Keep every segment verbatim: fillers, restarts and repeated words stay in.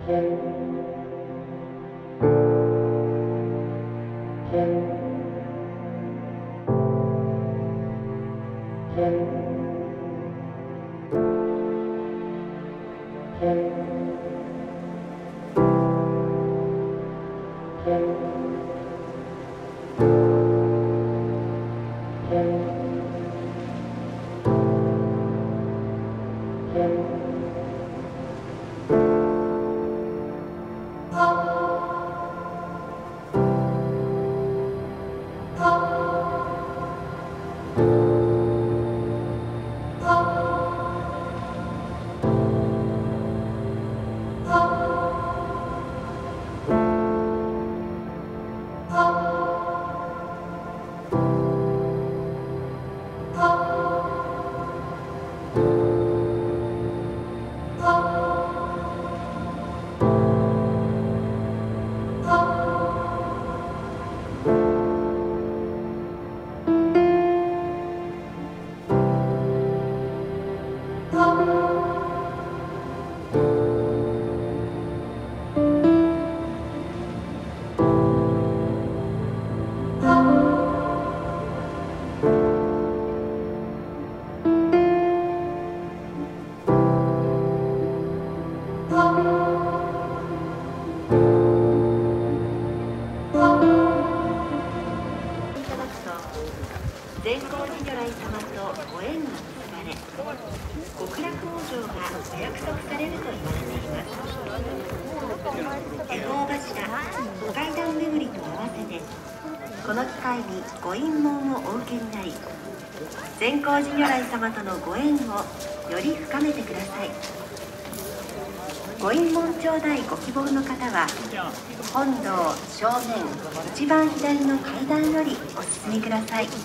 善光寺如来様とご縁が結ばれ、極楽往生がお約束されると言われています。恵方柱、五階段巡りと合わせて、この機会にご印門をお受けになり、善光寺如来様とのご縁をより深めてください。ご印門頂戴ご希望の方は、本堂正面一番左の階段よりお進みください。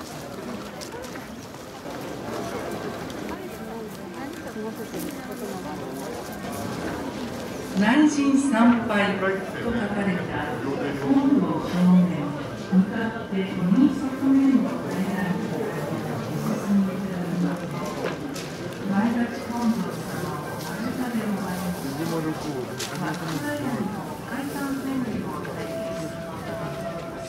内陣参拝と書かれた本堂正面向かって右側面の階段にお進みいただきます。前立本堂様を間近でございます。松平よりの階段巡りを体験することができます。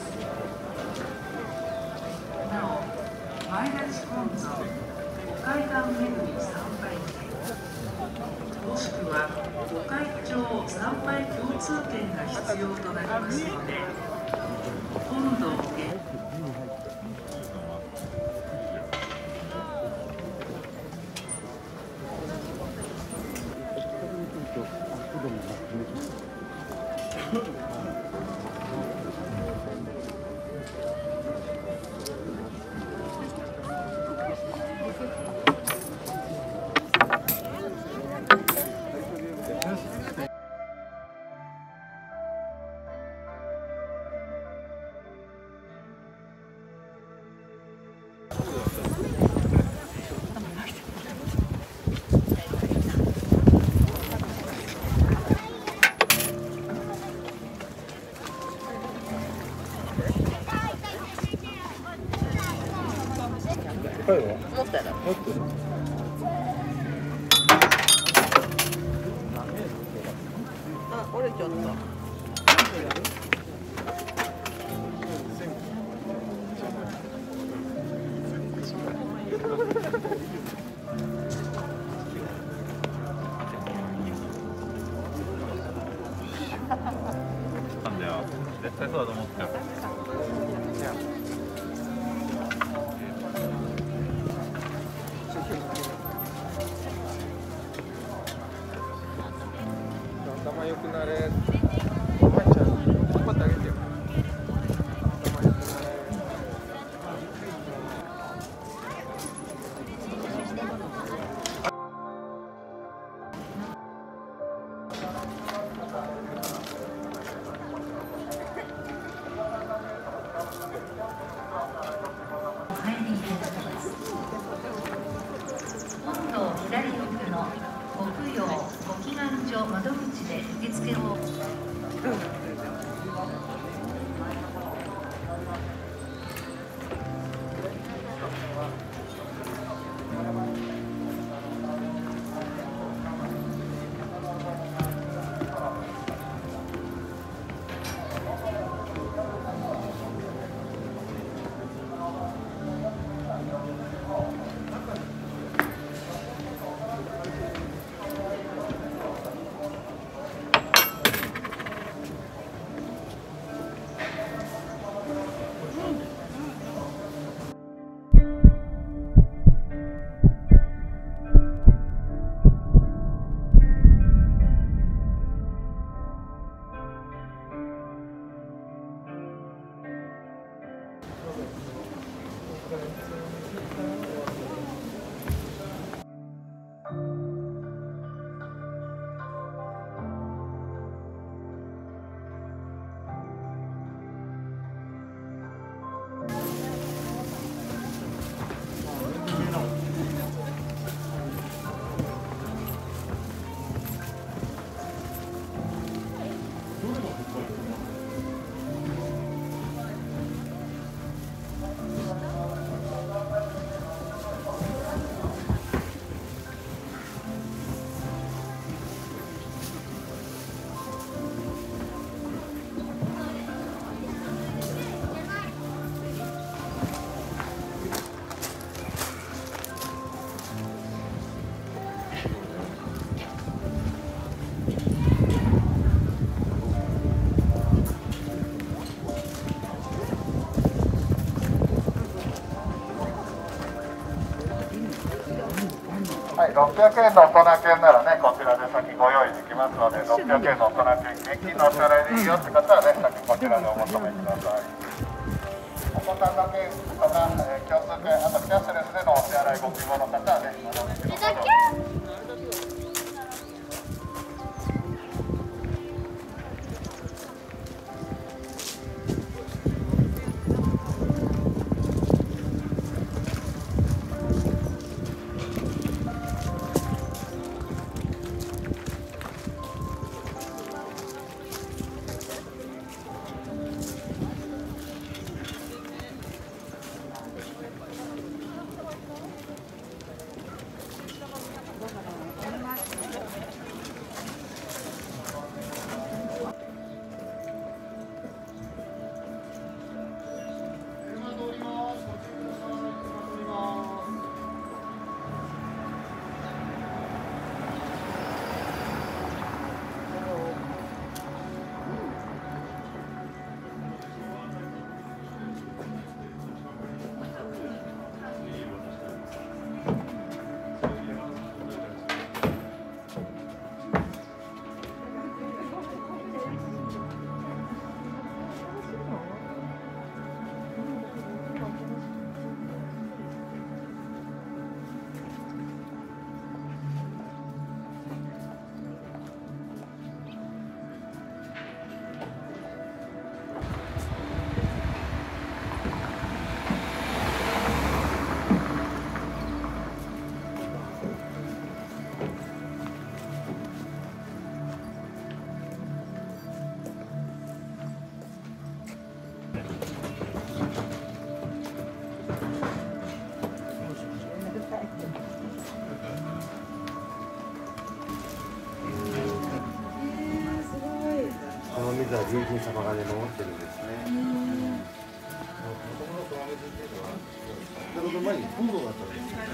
なお、前立本堂五階段巡り参拝券もしくは御開帳参拝共通券が必要となりますので、本堂へ。 持ったら持ってる。 あ、折れちゃった。 なんだよ。絶対そうだと思ったよ。 頭良くなれ。おばあちゃん、引っ張ってあげてよ。頭良くなれ。 お入りいただきます。本堂左奥のご供養ご祈願所窓口で受付を。 ろっぴゃくえんの大人券ならね、こちらで先ご用意できますので、ろっぴゃくえんの大人券、現金のお支払いでいいよって方はね、先こちらでお求めください。お子さんの券とか、えー、共通券、あとキャッシュレスでのお支払いご希望の方はね、お招きください。 この水は龍神様がね守ってるんですね。もともと前に本堂があったんですよ。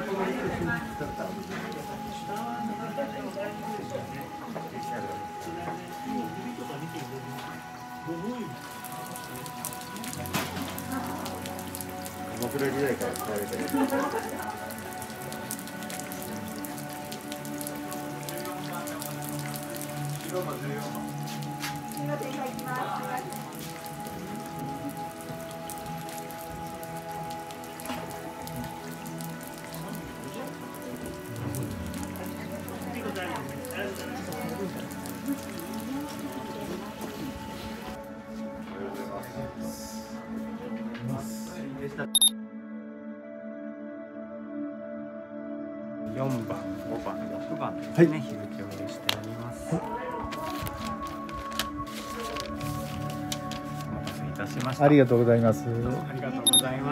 鎌倉時代から使われてる。 よんばん、ごばん、ろくばんですね、はい、日付を用意しております。お待たせいたしました。 ありがとうございます。 ありがとうございます。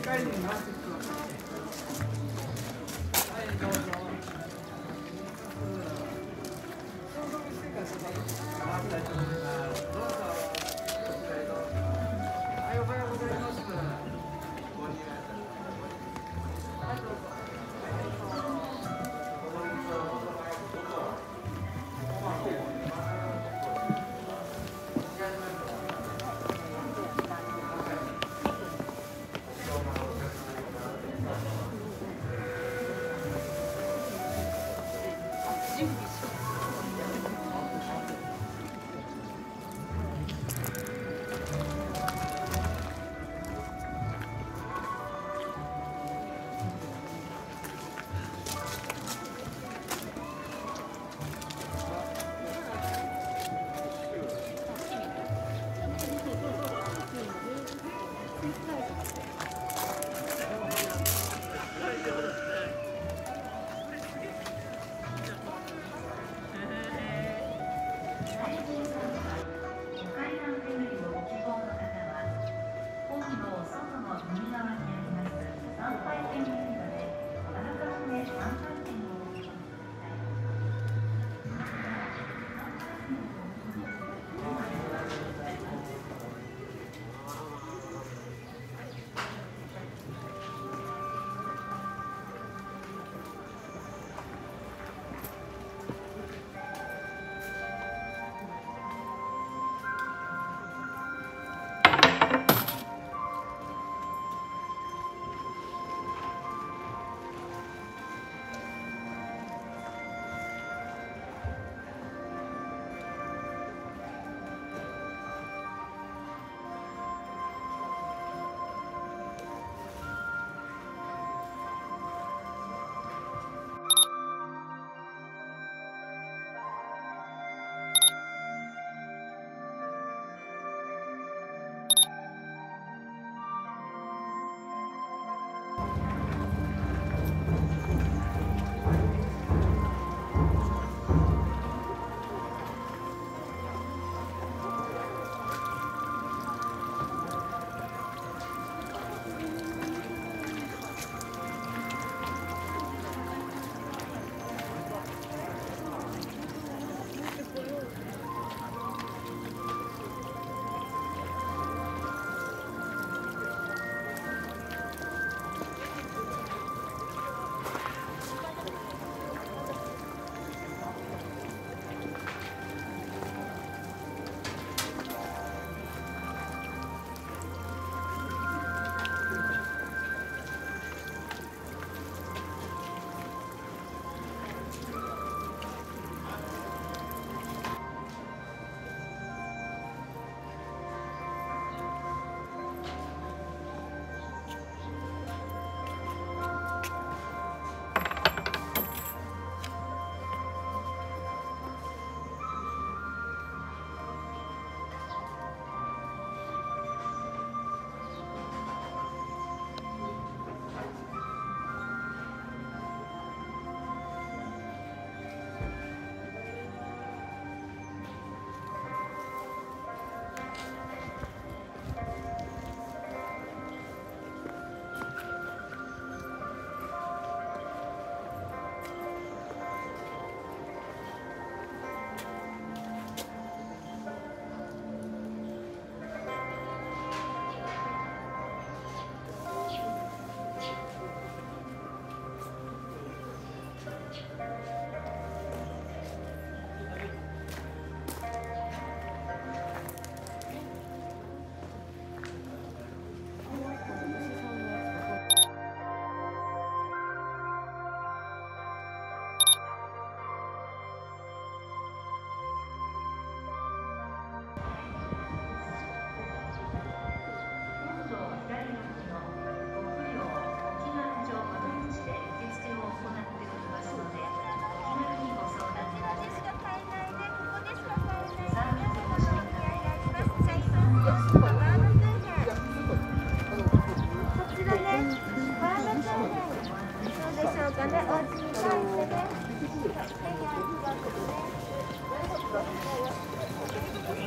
会人に回してください。はい、どうぞ。消毒してから回したいと思います。どうぞ。こちらへどうぞ。はい、おはようございます。はい、どうぞ。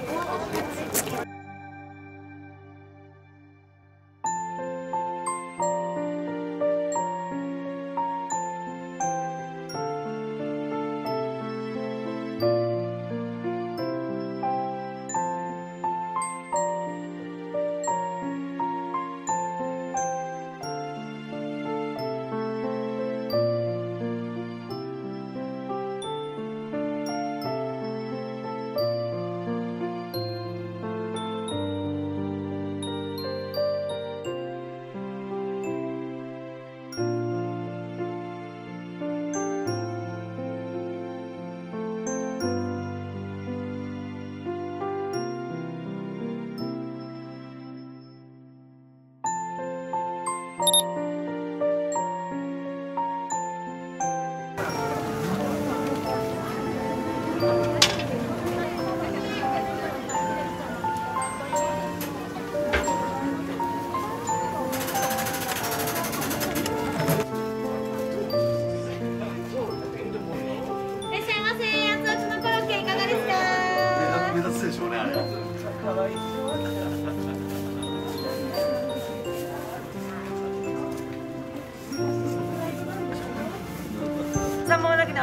「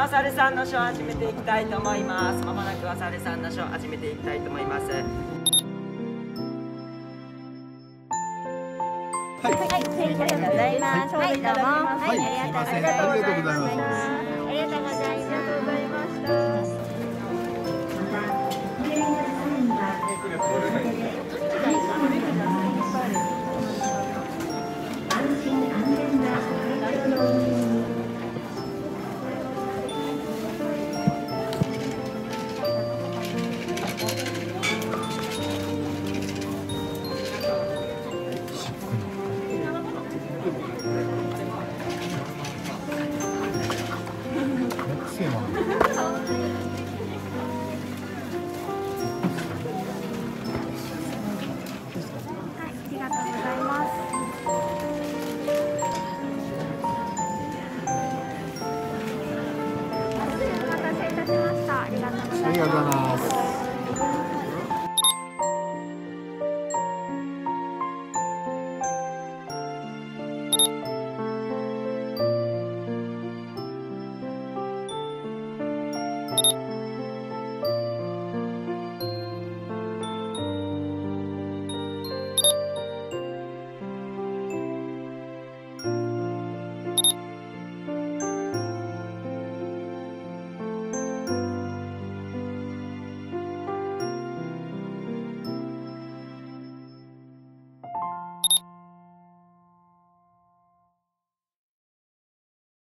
お猿さんのショー始めていきたいと思います。まもなくお猿さんのショー始めていきたいと思います。 はい、ありがとうございます。はい、どうも。はい、ありがとうございます。ありがとうございます。ありがとうございました。 安心安全な会場の運営にはい。